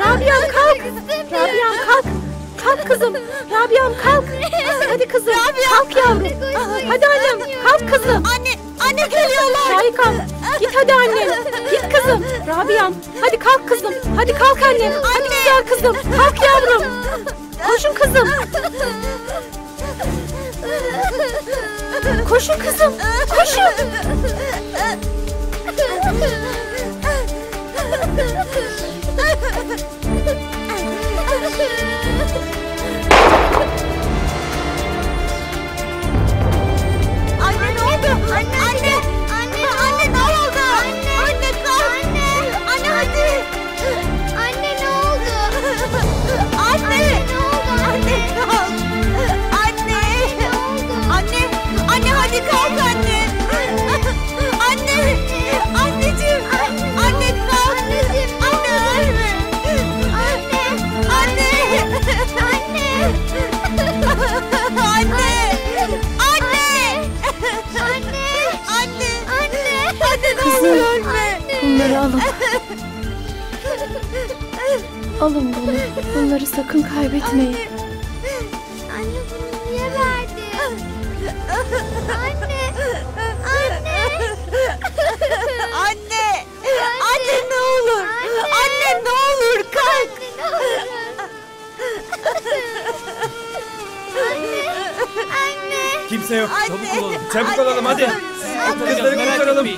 Rabia'm kalk. Rabia'm kalk. Kalk kızım. Rabia'm kalk. Hadi kızım. Kalk yavrum. Hadi annem. Kalk kızım. Anne geliyorlar. Şahika git hadi annem. Git kızım. Rabia'm hadi kalk kızım. Hadi kalk annem. Hadi güzel kızım. Kalk yavrum. Koşun kızım. Koşun kızım. Koşun. Anne ne oldu? Anne ne oldu? Anne kalk. Anne hadi. Anne ne oldu? Anne kalk. Anne hadi kalk anne. Anneciğim. Anne kalk. Anne ölme. Anne. Hadi ne olur ölme. Bunları alın. Alın bunu. Bunları sakın kaybetmeyin. Anne bunu niye verdin? Anne ne olur. Anne ne olur kalk. Anne. Kimse yok. Çabuk olalım. Çabuk olalım hadi. Kızları kurtaralım.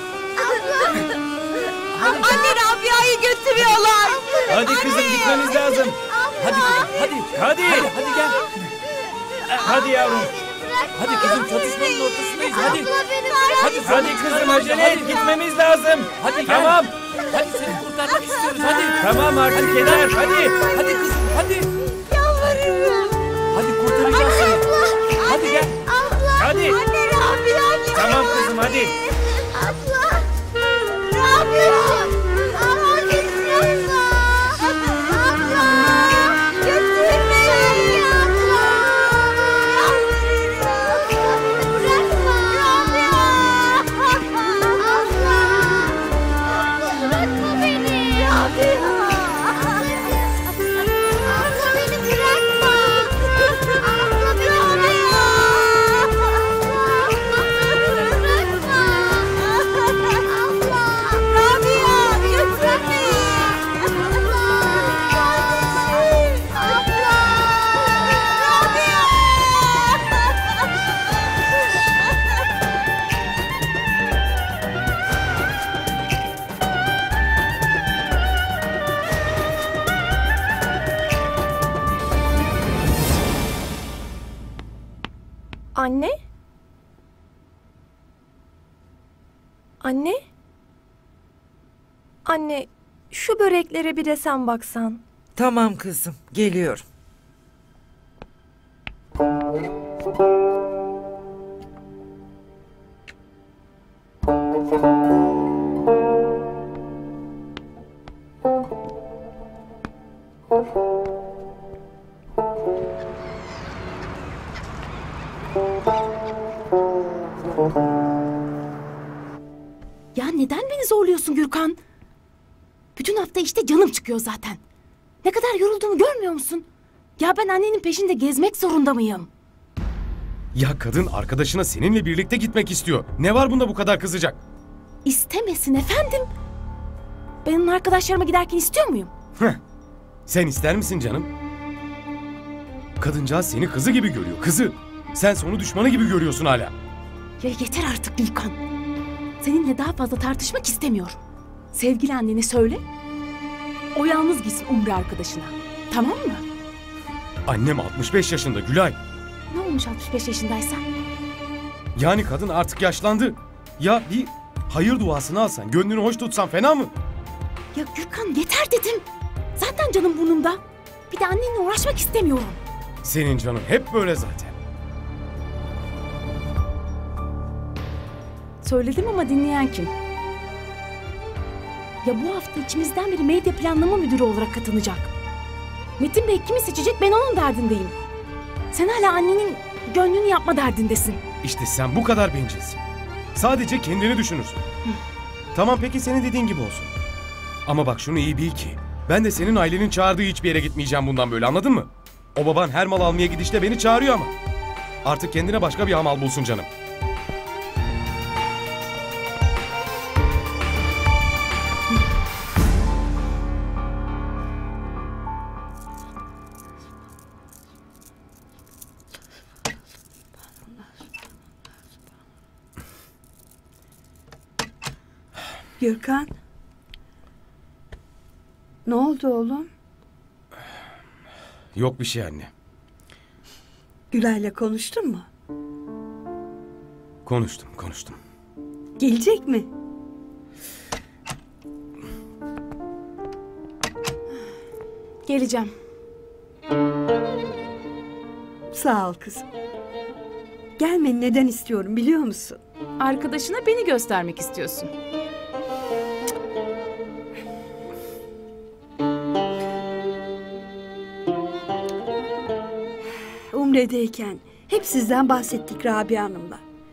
Anne Rabia'yı götürüyorlar. Hadi kızım gitmemiz lazım. Hadi kızım hadi. Hadi gel. Hadi yavrum. Hadi kızım çatışmanın ortasındayız hadi. Hadi kızım acele et. Gitmemiz lazım. Hadi gel. Tamam. Hadi seni kurtarmak istiyoruz hadi. Tamam artık yeter. Hadi. Hadi kızım hadi. Yalvarırım. Hadi kurtaracağız seni. Hadi gel. Hadi. Anne Rabia. Tamam kızım hadi. Abla. Rabia. Abla gitmiyorsa. Abla. Götürmeyin abla. Bırakma. Rabia. Abla. Bırakma beni. Rabia. Abla beni bırakma. Abla beni bırakma. Anne? Anne? Anne, şu böreklere bir de sen baksan. Tamam kızım, geliyorum. Ya neden beni zorluyorsun Gürkan? Bütün hafta işte canım çıkıyor zaten. Ne kadar yorulduğumu görmüyor musun? Ya ben annenin peşinde gezmek zorunda mıyım? Ya kadın arkadaşına seninle birlikte gitmek istiyor. Ne var bunda bu kadar kızacak? İstemesin efendim. Ben onun arkadaşlarıma giderken istiyor muyum? Sen ister misin canım? Kadıncağız seni kızı gibi görüyor, kızı. Sen onu düşmanı gibi görüyorsun hala. Ya yeter artık Gürkan. Seninle daha fazla tartışmak istemiyorum. Sevgili annene söyle. O yalnız gitsin Umre arkadaşına. Tamam mı? Annem 65 yaşında Gülay. Ne olmuş 65 yaşındaysan? Yani kadın artık yaşlandı. Ya bir hayır duasını alsan, gönlünü hoş tutsan fena mı? Ya Gürkan yeter dedim. Zaten canım burnumda. Bir de annenle uğraşmak istemiyorum. Senin canın hep böyle zaten. Söyledim ama dinleyen kim? Ya bu hafta içimizden biri medya planlama müdürü olarak katılacak. Metin Bey kimi seçecek ben onun derdindeyim. Sen hala annenin gönlünü yapma derdindesin. İşte sen bu kadar bencilsin. Sadece kendini düşünürsün. Tamam peki senin dediğin gibi olsun. Ama bak şunu iyi bil ki Ben de senin ailenin çağırdığı hiçbir yere gitmeyeceğim bundan böyle, anladın mı? O baban her mal almaya gidişte beni çağırıyor ama. Artık kendine başka bir hamal bulsun canım. Gürkan. Ne oldu oğlum? Yok bir şey anne. Gülay'la konuştun mu? Konuştum. Gelecek mi? Geleceğim. Sağ ol kızım. Gelmeni neden istiyorum biliyor musun? Arkadaşına beni göstermek istiyorsun. Umre'deyken hep sizden bahsettik Rabia Hanım'la.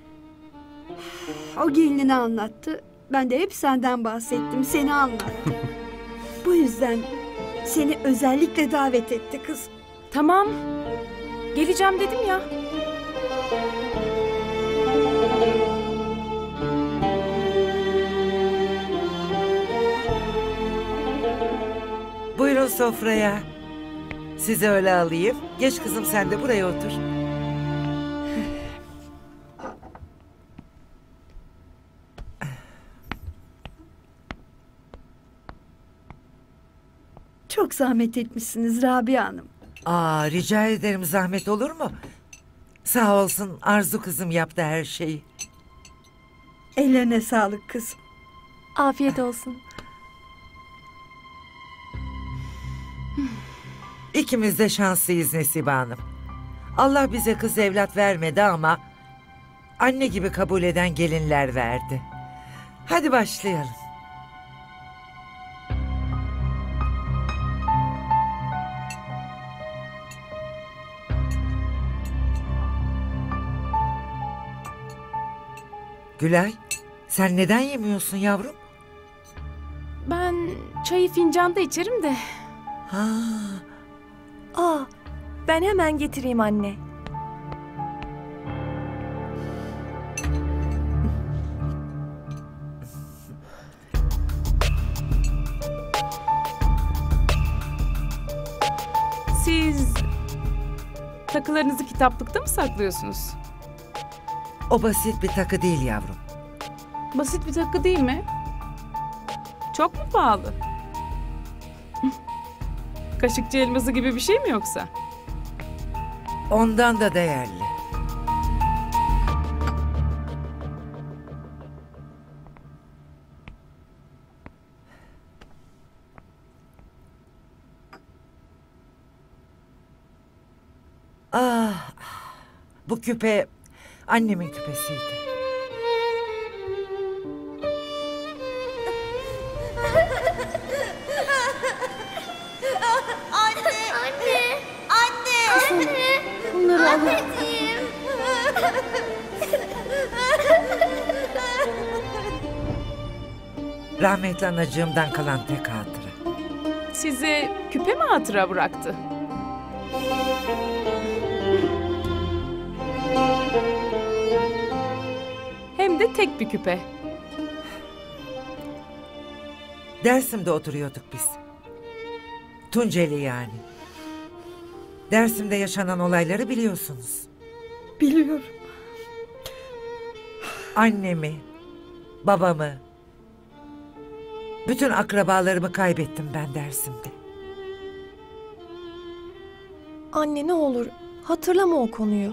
O gelinini anlattı. Ben de hep senden bahsettim, seni anlattım. Bu yüzden seni özellikle davet etti kız. Tamam. Geleceğim dedim ya. Buyurun sofraya. Sizi öyle alayım. Geç kızım, sen de buraya otur. Çok zahmet etmişsiniz Rabia Hanım. Aa, rica ederim, zahmet olur mu? Sağ olsun Arzu kızım yaptı her şeyi. Ellerine sağlık kızım. Afiyet olsun. İkimiz de şanslıyız Nesibe Hanım. Allah bize kız evlat vermedi ama anne gibi kabul eden gelinler verdi. Hadi başlayalım. Gülay, sen neden yemiyorsun yavrum? Ben çayı fincanda içerim de. Ha, Aa, ben hemen getireyim anne. Siz takılarınızı kitaplıkta mı saklıyorsunuz? o basit bir takı değil yavrum. Basit bir takı değil mi? Çok mu pahalı? Kaşıkçı elması gibi bir şey mi yoksa? Ondan da değerli. Ah, bu küpe annemin küpesiydi. Bunları alın. Rahmetli anacığımdan kalan tek hatıra. Size küpe mi hatıra bıraktı? Hem de tek bir küpe. Dersim'de oturuyorduk biz. Tunceli yani. Dersim'de yaşanan olayları biliyorsunuz. Biliyorum. Annemi, babamı, bütün akrabalarımı kaybettim ben Dersim'de. Anne ne olur hatırlama o konuyu.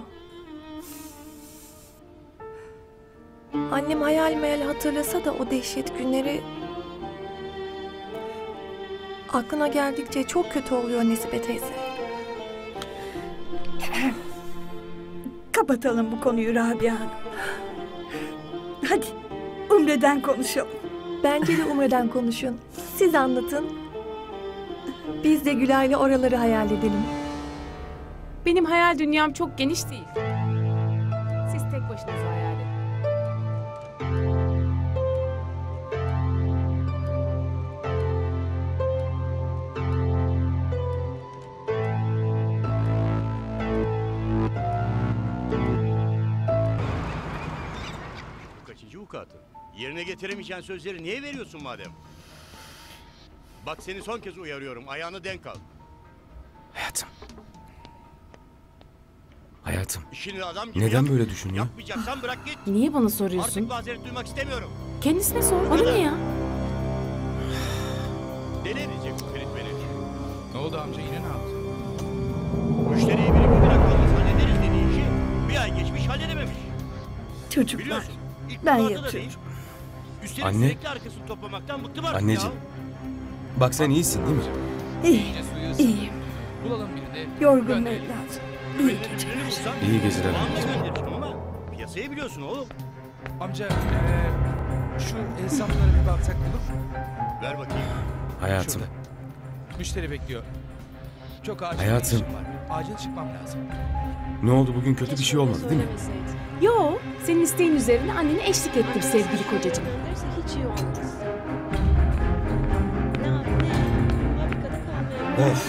Annem hayal meyal hatırlasa da o dehşet günleri aklına geldikçe çok kötü oluyor Nesibe teyze. Kapatalım bu konuyu Rabia Hanım. Hadi Umre'den konuşalım. Bence de Umre'den konuşun. Siz anlatın. Biz de Gülay'la oraları hayal edelim. Benim hayal dünyam çok geniş değil. Siz tek başınıza hayal edin. avukatın. Yerine getiremeyeceğin sözleri niye veriyorsun madem? Bak seni son kez uyarıyorum. Ayağını denk al. Hayatım. Hayatım. İşini adam gibi Neden yap. böyle düşünüyor? Yapmayacaksan bırak git. Niye bana soruyorsun? Artık mazeret duymak istemiyorum. Kendisine sor. Bana ne ya? Deli edecek bu Ferit beni. Ne oldu amca yine ne yaptı? Müşteriyi bir iki dakikamız hallederiz dediği işi bir ay geçmiş halledememiş. Çocuklar, Biliyorsun. ilk ben yıllarda da yatıyorum. değil. Üstelik Anne. sürekli arkasını toplamaktan bıktım artık Anneciğim. ya. Bak sen iyisin değil mi? İyiyim, iyiyim. Bulalım birini. Yorgun evlat. İyi geceler. Birini bulsam İyi geceler puanla anneciğim. gönderirim ama piyasayı biliyorsun oğlum. Amca şu hesaplara bir baksak olur mu? Ver bakayım. Hayatım. Şurada. Müşteri bekliyor. Çok acil Hayatım. bir işim var. Acil çıkmam lazım. Ne oldu bugün kötü bir şey olmadı değil mi? Yo, senin isteğin üzerine annene eşlik ettim sevgili kocacığım. Hiç iyi olmaz. Of.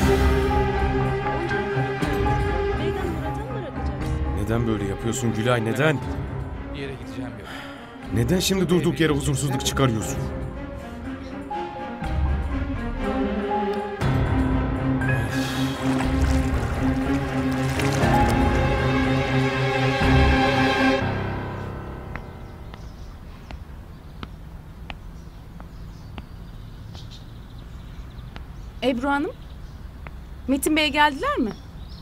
Meydan Murat'a mı bırakacaksın? Neden böyle yapıyorsun Gülay neden? Bir yere gideceğim yok. Neden şimdi durduk yere huzursuzluk çıkarıyorsun? Ebru Hanım, Metin Bey geldiler mi?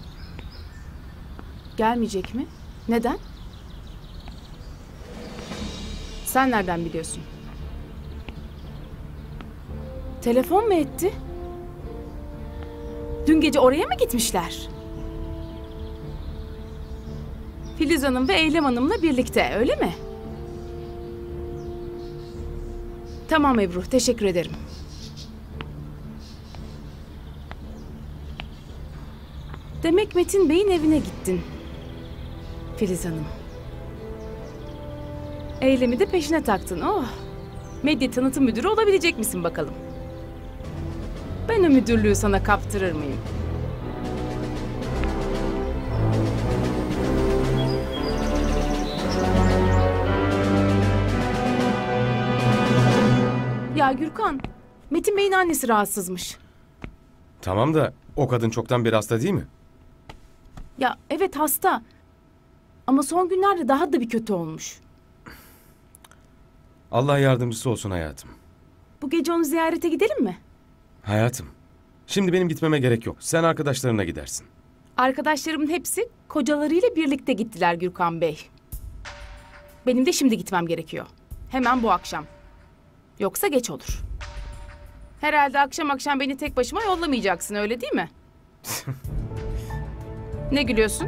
Gelmeyecek mi? Neden? Sen nereden biliyorsun? Telefon mu etti? Dün gece oraya mı gitmişler? Filiz Hanım ve Eylem Hanım'la birlikte, öyle mi? Tamam Ebru, teşekkür ederim. Demek Metin Bey'in evine gittin. Filiz Hanım. Eylem'i de peşine taktın. Oh. Medya tanıtım müdürü olabilecek misin bakalım? Ben o müdürlüğü sana kaptırır mıyım? Ya Gürkan, Metin Bey'in annesi rahatsızmış. Tamam da o kadın çoktan beri hasta değil mi? Ya evet hasta. Ama son günlerde daha da bir kötü olmuş. Allah yardımcısı olsun hayatım. Bu gece onu ziyarete gidelim mi? Hayatım. Şimdi benim gitmeme gerek yok. Sen arkadaşlarına gidersin. Arkadaşlarımın hepsi kocalarıyla birlikte gittiler Gürkan Bey. Benim de şimdi gitmem gerekiyor. Hemen bu akşam. Yoksa geç olur. Herhalde akşam beni tek başıma yollamayacaksın, öyle değil mi? Ne gülüyorsun?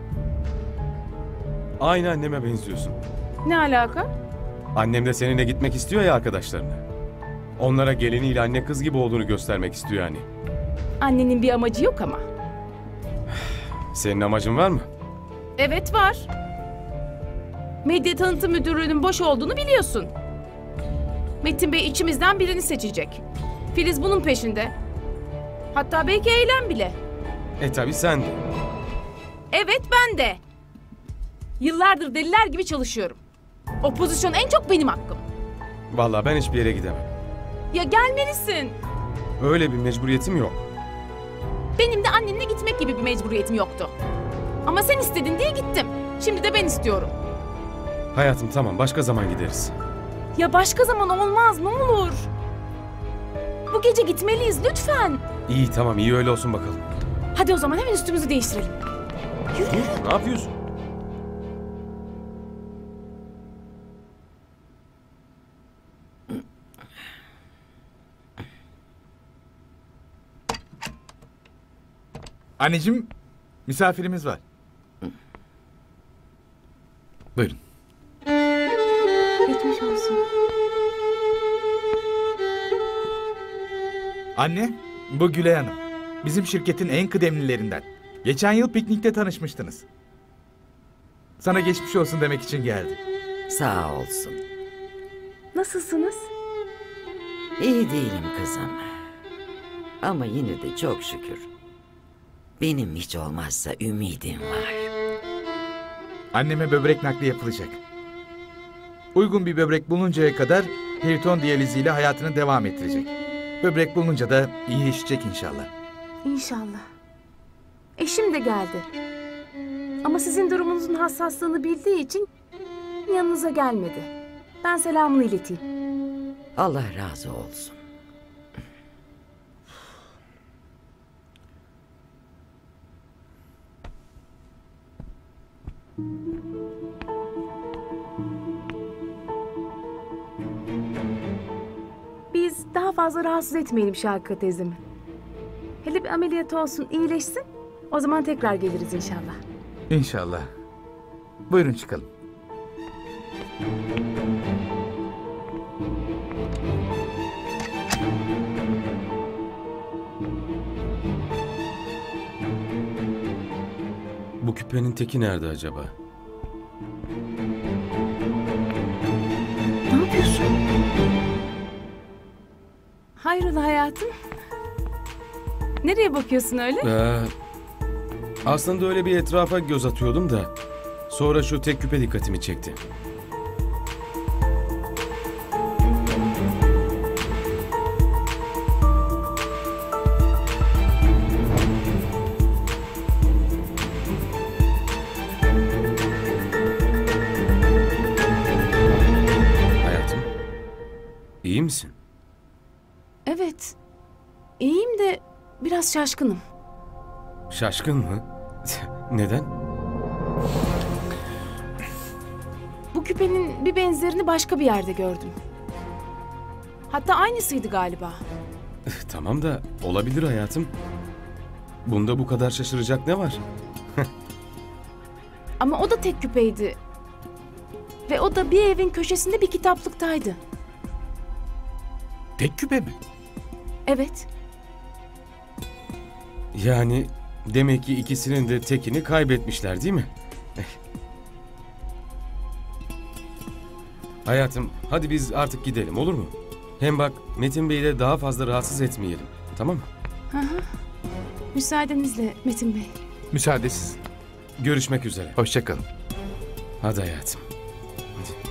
Aynı anneme benziyorsun. Ne alaka? Annem de seninle gitmek istiyor ya arkadaşlarına. Onlara geliniyle anne kız gibi olduğunu göstermek istiyor yani. Annenin bir amacı yok ama. Senin amacın var mı? Evet var. Medya tanıtım müdürlüğünün boş olduğunu biliyorsun. Metin Bey içimizden birini seçecek. Filiz bunun peşinde. Hatta belki Eylem bile. Tabii sen de. Evet ben de. Yıllardır deliler gibi çalışıyorum. O pozisyon en çok benim hakkım. Vallahi ben hiçbir yere gidemem. Ya gelmelisin. Öyle bir mecburiyetim yok. Benim de annenle gitmek gibi bir mecburiyetim yoktu. Ama sen istedin diye gittim. Şimdi de ben istiyorum. Hayatım tamam başka zaman gideriz. Ya başka zaman olmaz, ne olur. Bu gece gitmeliyiz lütfen. İyi tamam iyi öyle olsun bakalım. Hadi o zaman hemen üstümüzü değiştirelim. Yürü. Ne yapıyorsun? Anneciğim, misafirimiz var. Buyurun. Geçmiş olsun. Anne, bu Gülay Hanım. Bizim şirketin en kıdemlilerinden. Geçen yıl piknikte tanışmıştınız. Sana geçmiş olsun demek için geldi. Sağ olsun. Nasılsınız? İyi değilim kızım. Ama yine de çok şükür. Benim hiç olmazsa ümidim var. Anneme böbrek nakli yapılacak. Uygun bir böbrek bulununcaya kadar periton diyaliziyle hayatını devam ettirecek. Böbrek bulununca da iyileşecek inşallah. İnşallah. Eşim de geldi. Ama sizin durumunuzun hassaslığını bildiği için yanınıza gelmedi. Ben selamını ileteyim. Allah razı olsun. Biz daha fazla rahatsız etmeyelim Şahika teyzemi. Hele bir ameliyat olsun, iyileşsin. O zaman tekrar geliriz inşallah. İnşallah. Buyurun çıkalım. Bu küpenin teki nerede acaba? Ne yapıyorsun? Hayrola hayatım? Nereye bakıyorsun öyle? Aslında öyle bir etrafa göz atıyordum da sonra şu tek küpe dikkatimi çekti. Hayatım, iyi misin? Evet. İyiyim de biraz şaşkınım. Şaşkın mı? Neden? Bu küpenin bir benzerini başka bir yerde gördüm. Hatta aynısıydı galiba. Tamam da olabilir hayatım. Bunda bu kadar şaşıracak ne var? Ama o da tek küpeydi. Ve o da bir evin köşesinde bir kitaplıktaydı. Tek küpe mi? Evet. Yani demek ki ikisinin de tekini kaybetmişler değil mi? Hayatım hadi biz artık gidelim olur mu? Hem bak Metin Bey'i de daha fazla rahatsız etmeyelim. Tamam mı? Hı hı. Müsaadenizle Metin Bey. Müsaade sizin. Görüşmek üzere. Hoşça kalın. Hadi hayatım. Hadi.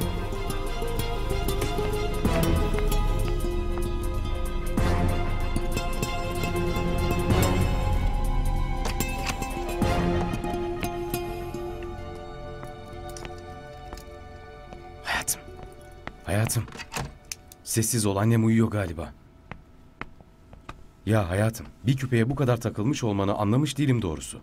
Hayatım. Hayatım. Sessiz ol, annem uyuyor galiba. Ya hayatım, bir küpeye bu kadar takılmış olmanı anlamış değilim doğrusu.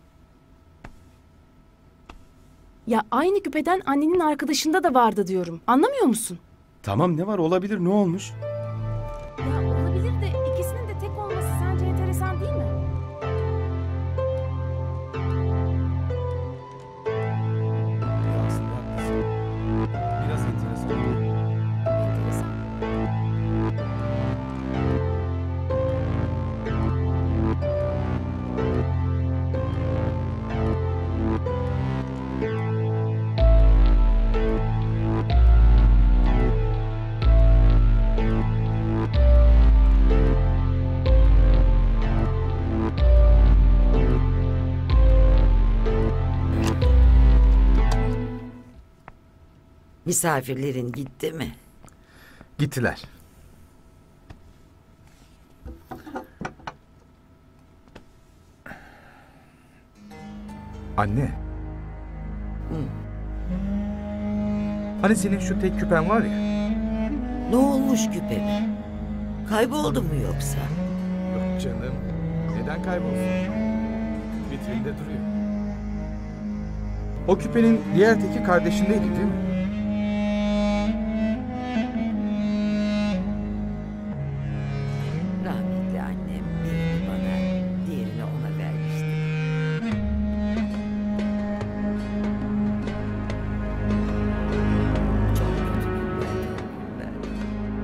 Ya aynı küpeden annenin arkadaşında da vardı diyorum. Anlamıyor musun? Tamam ne var olabilir, ne olmuş? Ya olabilir de ikisinin de tek olması sence enteresan değil mi? Ya aslında haklısın. Biraz enteresan. Enteresan. Misafirlerin gitti mi? Gittiler. Anne. Hani senin şu tek küpen var ya. Ne olmuş küpeme? Kayboldu mu yoksa? Yok canım. Neden kaybolsun? Vitrinde duruyor. O küpenin diğer teki kardeşindeydi değil mi? Rahmetli annem birini bana, diğerini ona vermişti. Çok kötü günler gördüm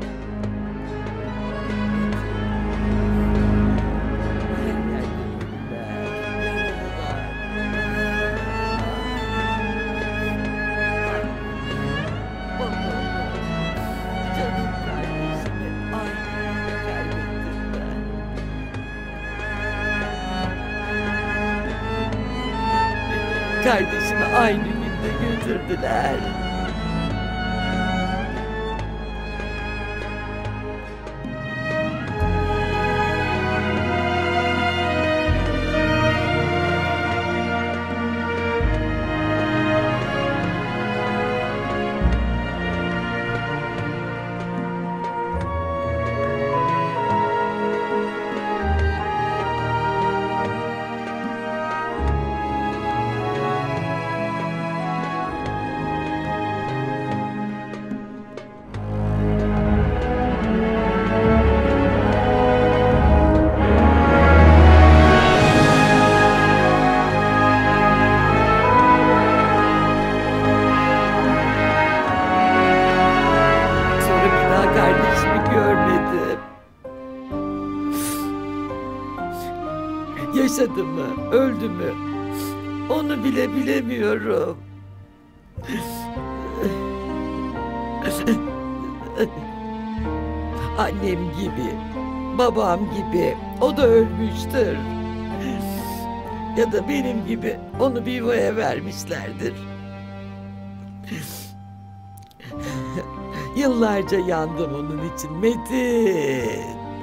Canım kardeşimi aynı kaybettim ben. Kardeşimi aynı günde götürdüler. yaşadı mı, öldü mü? Onu bile bilemiyorum. Annem gibi, babam gibi o da ölmüştür. Ya da benim gibi onu bir yuvaya vermişlerdir. Yıllarca yandım onun için Metin.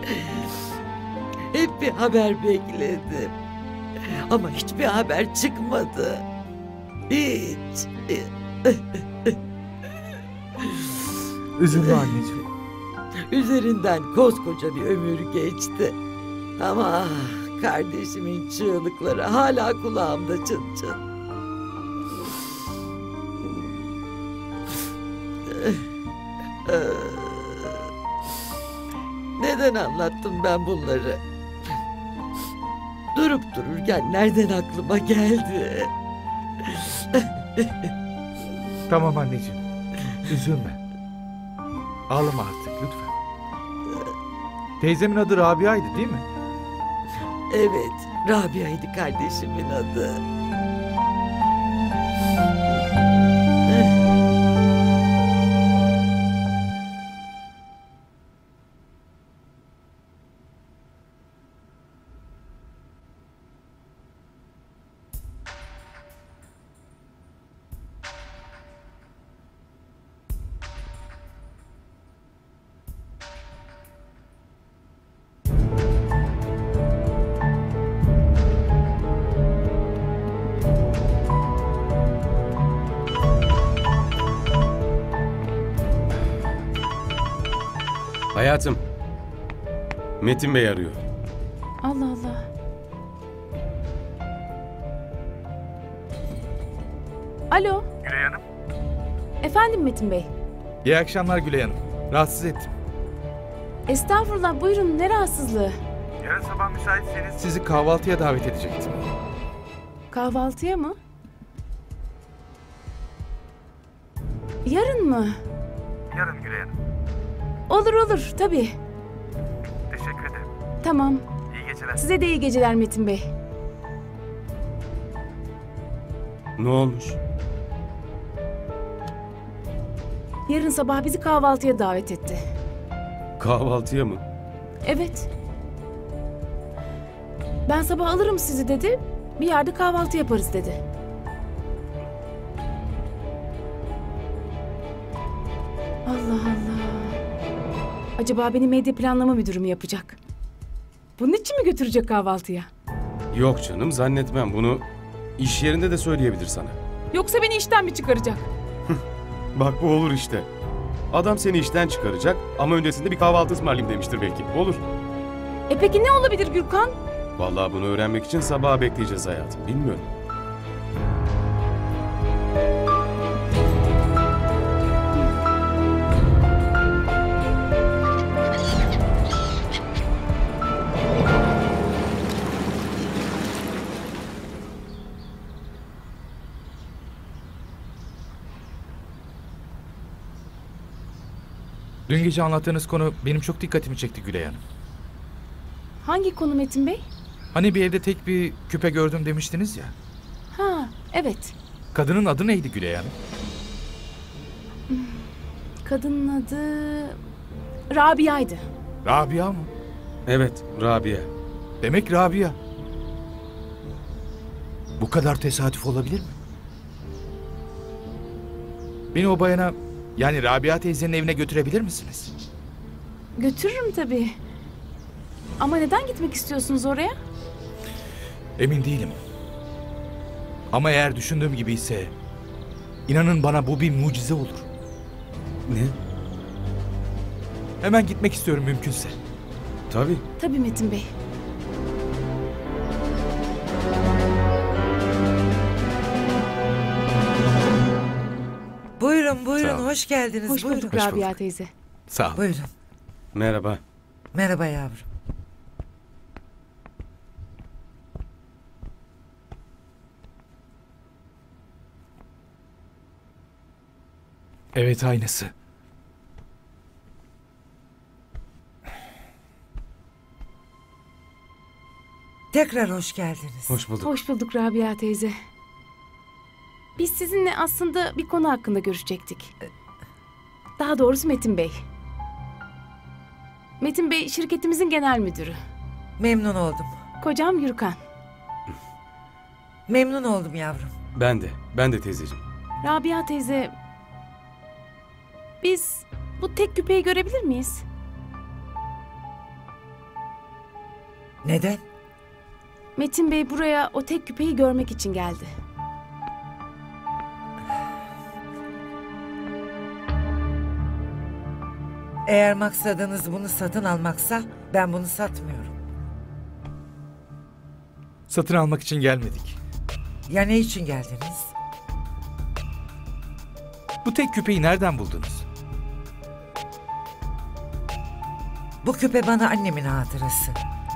Hep bir haber bekledim. Ama hiçbir haber çıkmadı. Hiç. Üzülme anneciğim. Üzerinden koskoca bir ömür geçti. Ama kardeşimin çığlıkları hala kulağımda çın çın. Neden anlattım ben bunları? Durup dururken nereden aklıma geldi? Tamam anneciğim. Üzülme. Ağlama artık lütfen. Teyzemin adı Rabia'ydı değil mi? Evet, Rabia'ydı kardeşimin adı. Hayatım. Metin Bey arıyor. Allah Allah. Alo. Gülay Hanım. Efendim Metin Bey. İyi akşamlar Gülay Hanım. Rahatsız ettim. Estağfurullah, buyurun, ne rahatsızlığı? Yarın sabah müsaitseniz sizi kahvaltıya davet edecektim. Kahvaltıya mı? Yarın mı? Yarın Gülay Hanım. Olur olur, tabii. Teşekkür ederim. Tamam. İyi geceler. Size de iyi geceler Metin Bey. Ne olmuş? Yarın sabah bizi kahvaltıya davet etti. Kahvaltıya mı? Evet. Ben sabah alırım sizi dedi. Bir yerde kahvaltı yaparız dedi. Allah Allah. Acaba beni medya planlama müdürü mü yapacak? Bunun için mi götürecek kahvaltıya? Yok canım, zannetmem. Bunu iş yerinde de söyleyebilir sana. Yoksa beni işten mi çıkaracak? Bak bu olur işte. Adam seni işten çıkaracak ama öncesinde bir kahvaltı ısmarlayayım demiştir belki. Olur. Peki ne olabilir Gürkan? Vallahi bunu öğrenmek için sabaha bekleyeceğiz hayatım. Bilmiyorum. Dün gece anlattığınız konu benim çok dikkatimi çekti Gülay Hanım. Hangi konu Metin Bey? Hani bir evde tek bir küpe gördüm demiştiniz ya. Ha, evet. Kadının adı neydi Gülay Hanım? Kadının adı Rabia'ydı. Rabia mı? Evet, Rabia. Demek Rabia. Bu kadar tesadüf olabilir mi? Beni o bayana, yani Rabia teyzenin evine götürebilir misiniz? Götürürüm tabii. Ama neden gitmek istiyorsunuz oraya? Emin değilim. Ama eğer düşündüğüm gibi ise, inanın bana bu bir mucize olur. Ne? Hemen gitmek istiyorum mümkünse. Tabii. Tabii Metin Bey. Buyurun buyurun, Sağ ol. hoş geldiniz. Hoş buyurun. bulduk Hoş Rabia bulduk. teyze. Sağ ol. Buyurun. Merhaba. Merhaba yavrum. Evet, aynısı. Tekrar hoş geldiniz. Hoş bulduk. Hoş bulduk Rabia teyze. Biz sizinle aslında bir konu hakkında görüşecektik. Daha doğrusu Metin Bey. Metin Bey şirketimizin genel müdürü. Memnun oldum. Kocam Gürkan. Memnun oldum yavrum. Ben de teyzeciğim. Rabia teyze, biz bu tek küpeyi görebilir miyiz? Neden? Metin Bey buraya o tek küpeyi görmek için geldi. Eğer maksadınız bunu satın almaksa ben bunu satmıyorum. Satın almak için gelmedik. Ya ne için geldiniz? Bu tek küpeyi nereden buldunuz? Bu küpe bana annemin hatırası.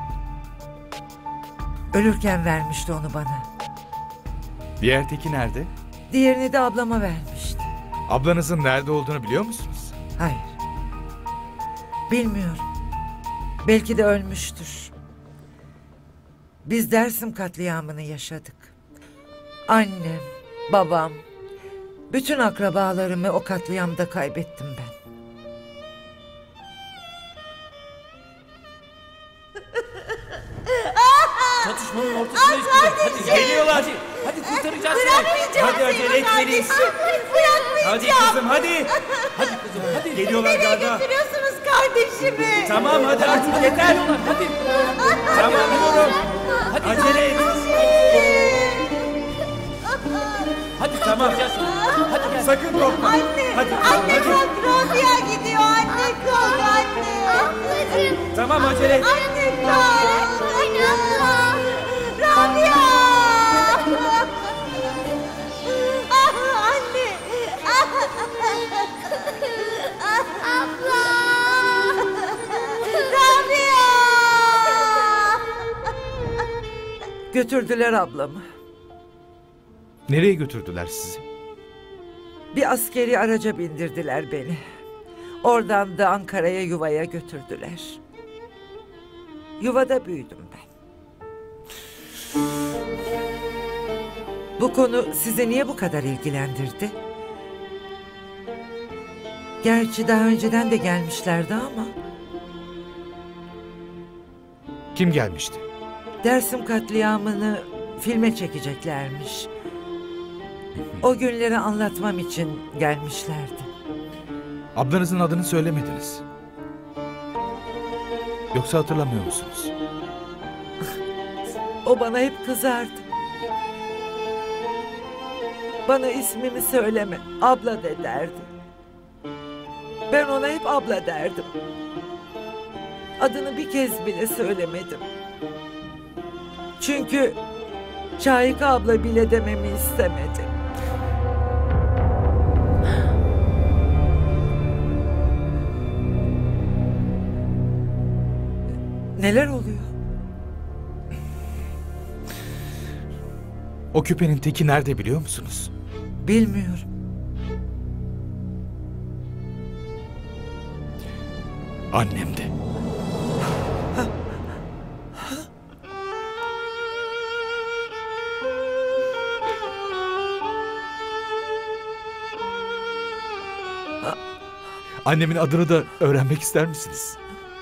Ölürken vermişti onu bana. Diğer teki nerede? Diğerini de ablama vermişti. Ablanızın nerede olduğunu biliyor musunuz? Hayır. Bilmiyorum. Belki de ölmüştür. Biz Dersim katliamını yaşadık. Annem, babam, bütün akrabalarımı o katliamda kaybettim ben. Çatışmanın ortasındayız kızım. Hadi geliyorlar. Hadi kurtaracağız seni. Hadi acele etmeliyiz. Hadi kızım hadi. Hadi kızım hadi. Geliyorlar galiba. Götürüyorsunuz kardeşimi. Tamam hadi artık yeter. Hadi. Tamam diyorum. Hadi. Acele et. Hadi Tamam. kurtaracağız seni. Hadi gel. Sakın korkma. Anne, Hadi kızım anne hadi. kalk, Rabia gidiyor. Anne kalk, anne. Tamam acele et. Anne kalk. Rabia. Anne. Abla. Rabia. Götürdüler ablamı. Nereye götürdüler sizi? Bir askeri araca bindirdiler beni. Oradan da Ankara'ya yuvaya götürdüler. Yuvada büyüdüm ben. Bu konu sizi niye bu kadar ilgilendirdi? Gerçi daha önceden de gelmişlerdi ama Kim gelmişti? Dersim katliamını filme çekeceklermiş. O günleri anlatmam için gelmişlerdi. Ablanızın adını söylemediniz. Yoksa hatırlamıyor musunuz? O bana hep kızardı. Bana ismimi söyleme, abla de derdi. Ben ona hep abla derdim. Adını bir kez bile söylemedim. Çünkü Şahika abla bile dememi istemedi. Neler oluyor? O küpenin teki nerede biliyor musunuz? Bilmiyorum. Annemde. Annemin adını da öğrenmek ister misiniz?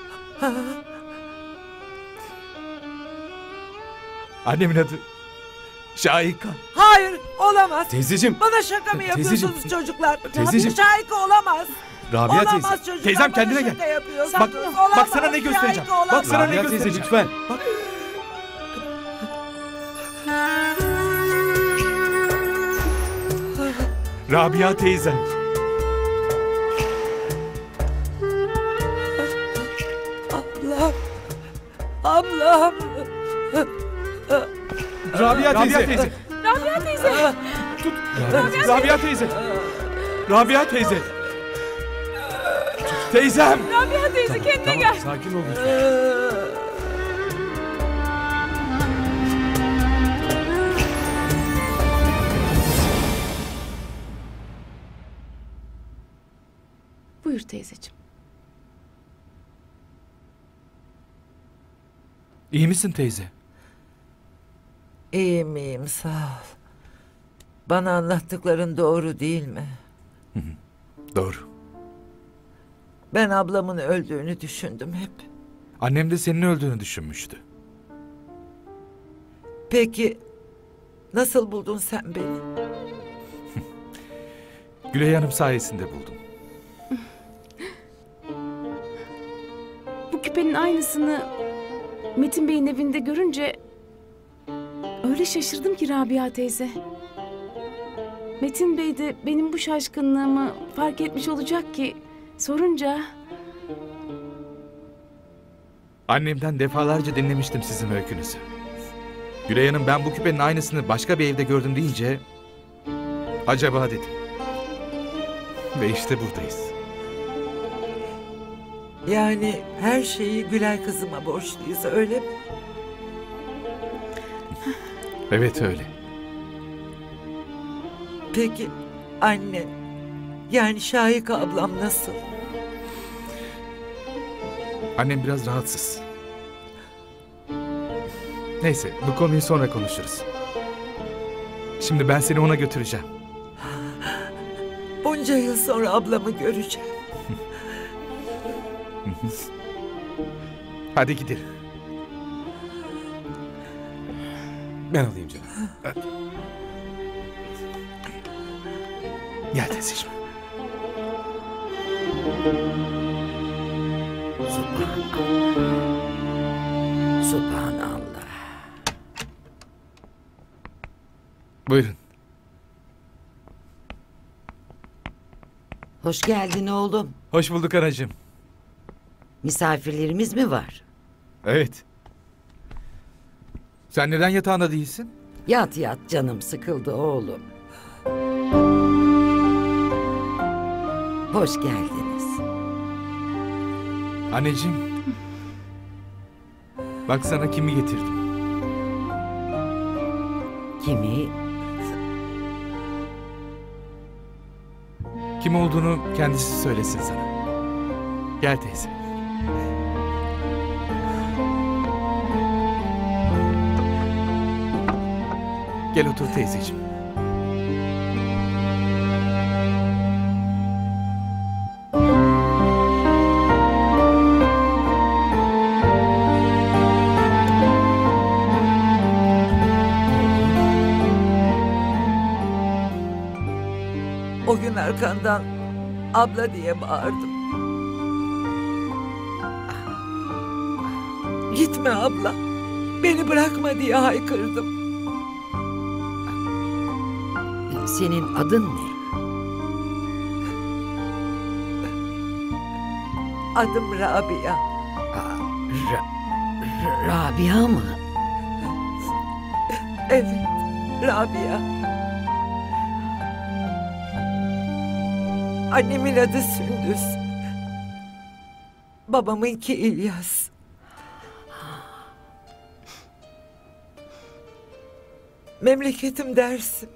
Annemin adı Şahika. Hayır, olamaz. Teyzeciğim. Bana şaka mı yapıyorsunuz Teyzeciğim. çocuklar? Teyzeciğim. Şahika olamaz. Rabia Olamaz teyze. çocuklar. Teyzem bana kendine şaka gel. yapıyorsunuz. Bak, Olamaz, bak sana ne göstereceğim. Şahika olamaz. Bak sana ne Rabia teyze göstereceğim. lütfen. Bak. Rabia teyzem. Ablam. Ablam. Rabia teyze. Rabia teyze. Tut. Rabia teyze. Rabia teyze. Teyzem. Rabia teyze kendine gel. Sakin ol lütfen. Buyur teyzeciğim. İyi misin teyze? İyiyim iyiyim sağ ol. Bana anlattıkların doğru değil mi? Doğru. Ben ablamın öldüğünü düşündüm hep. Annem de senin öldüğünü düşünmüştü. Peki nasıl buldun sen beni? Gülay Hanım sayesinde buldum. Bu küpenin aynısını Metin Bey'in evinde görünce öyle şaşırdım ki Rabia teyze. Metin Bey de benim bu şaşkınlığımı fark etmiş olacak ki sorunca... Annemden defalarca dinlemiştim sizin öykünüzü. Gülay Hanım ben bu küpenin aynısını başka bir evde gördüm deyince... Acaba dedim. Ve işte buradayız. Yani her şeyi Gülay kızıma borçluyuz öyle mi? Evet öyle. Peki annen, yani Şahika ablam nasıl? Annem biraz rahatsız. Neyse bu konuyu sonra konuşuruz. Şimdi ben seni ona götüreceğim. Bunca yıl sonra ablamı göreceğim. Hadi gidelim. Ben alayım canım. Gel teyzeciğim. Subhanallah. Buyurun. Hoş geldin oğlum. Hoş bulduk anacığım. Misafirlerimiz mi var? Evet. Sen neden yatağında değilsin? Yat yat canım sıkıldı oğlum. Hoş geldiniz. Anneciğim. Bak sana kimi getirdim. Kimi? Kim olduğunu kendisi söylesin sana. Gel teyze. Gel otur teyzeciğim. O gün arkandan abla diye bağırdım. Gitme abla, beni bırakma diye haykırdım. Senin adın ne? Adım Rabia. Rabia mı? Evet, Rabia. Annemin adı Sündüz. Babamınki İlyas. Memleketim Dersim.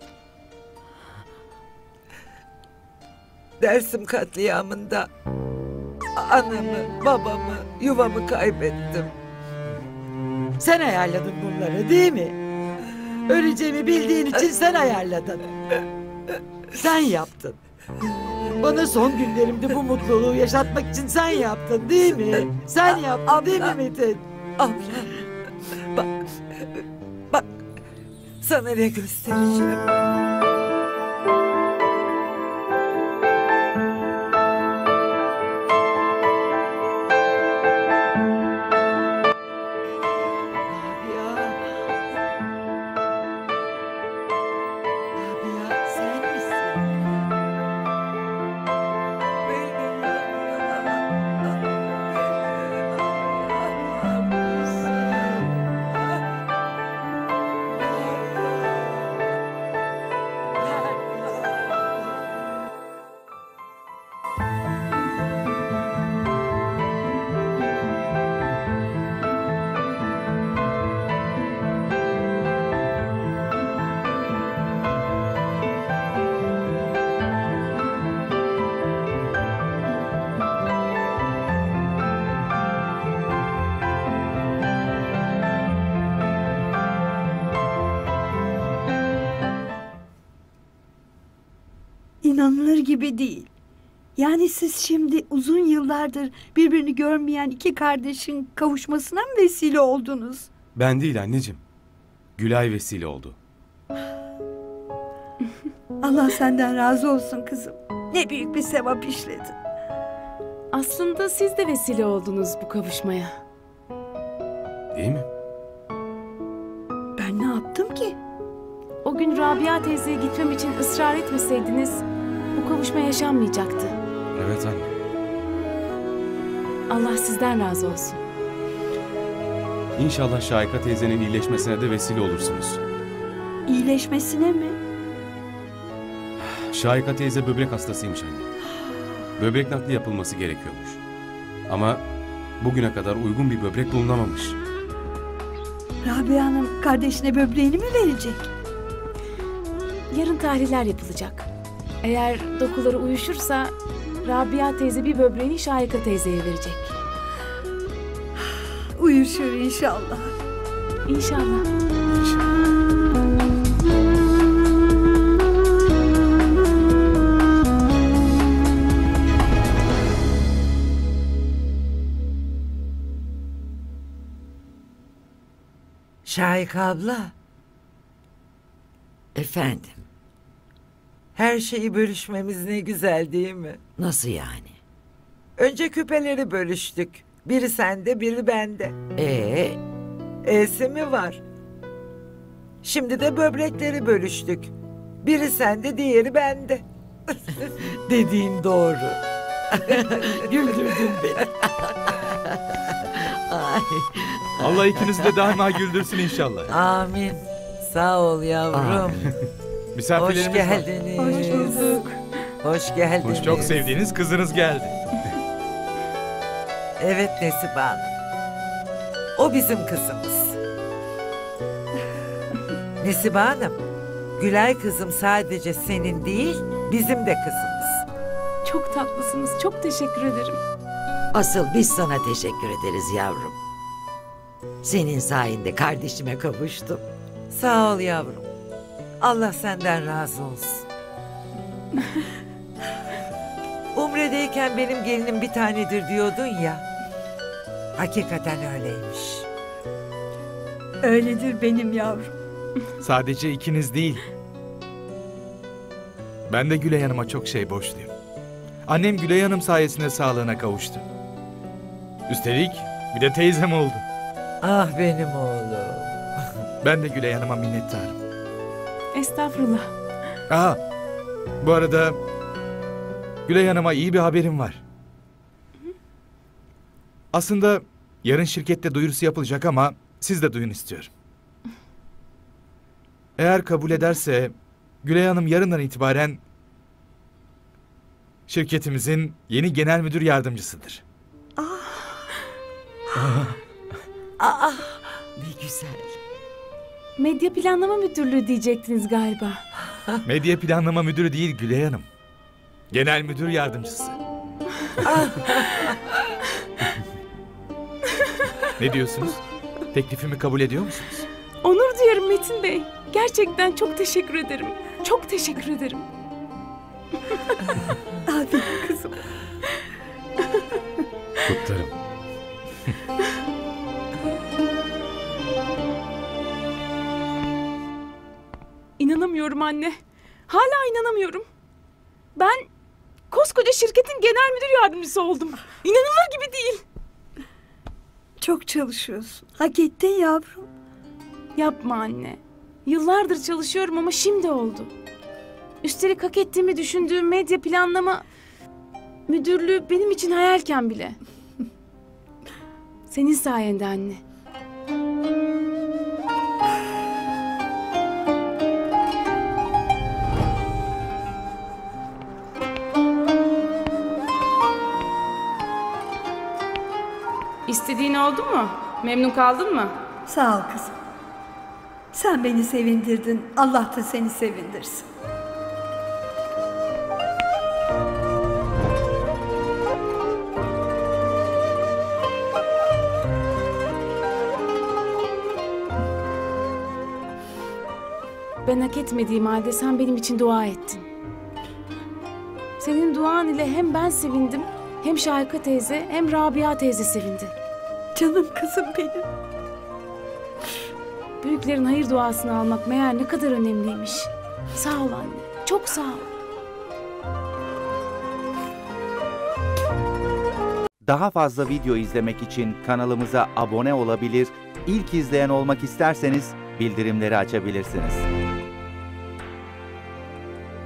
Dersim katliamında anamı, babamı, yuvamı kaybettim. Sen ayarladın bunları değil mi? Öleceğimi bildiğin için sen ayarladın. Sen yaptın. Bana son günlerimde bu mutluluğu yaşatmak için sen yaptın değil mi? Sen yaptın değil mi Metin? Abla, bak, sana ne göstereceğim. İnanılır gibi değil. Yani siz şimdi uzun yıllardır birbirini görmeyen iki kardeşin kavuşmasına mı vesile oldunuz? Ben değil anneciğim. Gülay vesile oldu. Allah senden razı olsun kızım. Ne büyük bir sevap işledin. Aslında siz de vesile oldunuz bu kavuşmaya. Değil mi? Ben ne yaptım ki? O gün Rabia teyzeye gitmem için ısrar etmeseydiniz bu kavuşma yaşanmayacaktı. Evet anne. Allah sizden razı olsun. İnşallah Şahika teyzenin iyileşmesine de vesile olursunuz. İyileşmesine mi? Şahika teyze böbrek hastasıymış anne. Böbrek nakli yapılması gerekiyormuş. Ama bugüne kadar uygun bir böbrek bulunamamış. Rabia Hanım kardeşine böbreğini mi verecek? Yarın tahliller yapılacak. Eğer dokuları uyuşursa Rabia teyze bir böbreğini Şahika teyzeye verecek. Uyuşur inşallah. İnşallah. Şahika abla, Efendim, her şeyi bölüşmemiz ne güzel değil mi? nasıl yani? Önce küpeleri bölüştük. Biri sende, biri bende. E'si mi var? Şimdi de böbrekleri bölüştük. Biri sende, diğeri bende. Dediğin doğru. Güldürdün beni. Ay. Allah ikinizi de daima güldürsün inşallah. Amin. Sağ ol yavrum. Misafirlerimiz Hoş geldiniz. Hoş bulduk. Hoş geldiniz. Çok sevdiğiniz kızınız geldi. Evet Nesibe Hanım. O bizim kızımız. Nesibe Hanım, Gülay kızım sadece senin değil, bizim de kızımız. Çok tatlısınız. Çok teşekkür ederim. Asıl biz sana teşekkür ederiz yavrum. Senin sayende kardeşime kavuştum. Sağ ol yavrum. Allah senden razı olsun. Umre'deyken benim gelinim bir tanedir diyordun ya. Hakikaten öyleymiş. Öyledir benim yavrum. Sadece ikiniz değil. Ben de Gülay Hanım'a çok şey borçluyum. Annem Gülay Hanım sayesinde sağlığına kavuştu. Üstelik bir de teyzem oldu. Ah benim oğlum. Ben de Gülay Hanım'a minnettarım. Estağfurullah. Bu arada Gülay Hanım'a iyi bir haberim var. Aslında yarın şirkette duyurusu yapılacak ama siz de duyun istiyorum. Eğer kabul ederse Gülay Hanım yarından itibaren şirketimizin yeni genel müdür yardımcısıdır. Ne güzel. Medya planlama müdürlüğü diyecektiniz galiba. Medya planlama müdürü değil Gülay Hanım. Genel müdür yardımcısı. Ne diyorsunuz? Teklifimi kabul ediyor musunuz? Onur duyarım Metin Bey. Gerçekten çok teşekkür ederim. Çok teşekkür ederim. Aferin kızım. Kutlarım. İnanamıyorum anne. Hala inanamıyorum. Ben koskoca şirketin genel müdür yardımcısı oldum. İnanılır gibi değil. Çok çalışıyorsun. Hak ettin yavrum. Yapma anne. Yıllardır çalışıyorum ama şimdi oldu. Üstelik hak ettiğimi düşündüğüm medya planlama müdürlüğü benim için hayalken bile. Senin sayende anne. İstediğin oldu mu? Memnun kaldın mı? Sağ ol kızım. Sen beni sevindirdin. Allah da seni sevindirsin. Ben hak etmediğim halde sen benim için dua ettin. Senin duan ile hem ben sevindim, hem Şahika teyze, hem Rabia teyze sevindi. Canım kızım benim. Büyüklerin hayır duasını almak meğer ne kadar önemliymiş. Sağ ol anne, çok sağ ol. Daha fazla video izlemek için kanalımıza abone olabilir, ilk izleyen olmak isterseniz bildirimleri açabilirsiniz.